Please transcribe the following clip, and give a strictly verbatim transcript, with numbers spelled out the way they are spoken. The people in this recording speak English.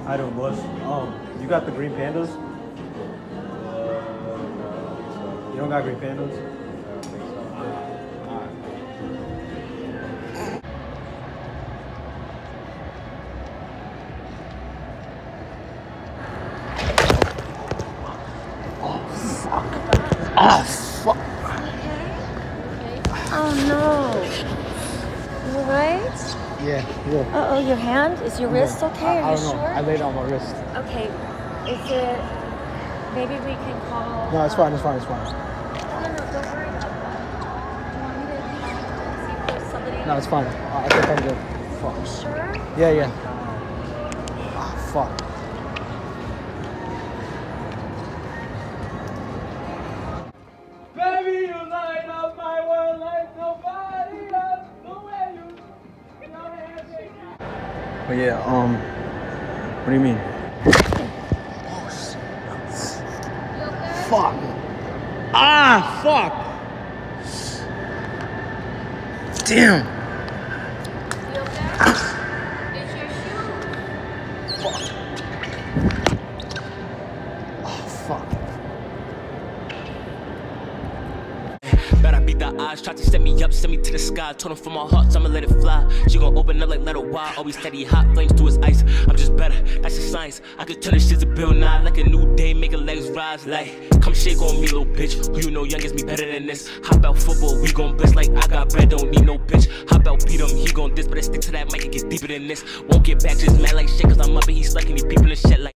I don't boss. Um, you got the green pandas? You don't got green pandas? Ah, fuck. Oh no. You alright? Yeah, yeah. Uh oh, your hand? Is your wrist okay? I, I Are you don't know. sure? I laid it on my wrist. Okay. Is it. Maybe we can call. No, it's fine, it's fine, it's fine. No, no, no, don't worry about that. Do you want me to see if there's somebody? No, it's fine. I I think I'm good. Fuck. Sure? Yeah, yeah. Ah, fuck. Baby, you light up my world like nobody else. The way you But yeah, um, what do you mean? Oh, shit. Fuck. Ah, fuck. Damn. You okay? It's your shoe. Fuck. Oh, fuck. Bet I beat the odds, tried to set me up, send me to the sky. Told him from my heart, I'ma let it fly. She gon' open up like let it wild. Always steady hot flames to his ice. I'm just better, that's the science. I could turn this shit to Bill Nye like a new day, making legs rise. Like, come shake on me, little bitch. Who you know young is me better than this? Hop out football, we gon' blitz like I got bread, don't need no bitch. Hop out, beat him, he gon' diss, but I stick to that mic and get deeper than this. Won't get back, just mad like shit, cause I'm up and he's slacking, he peeping the shit like.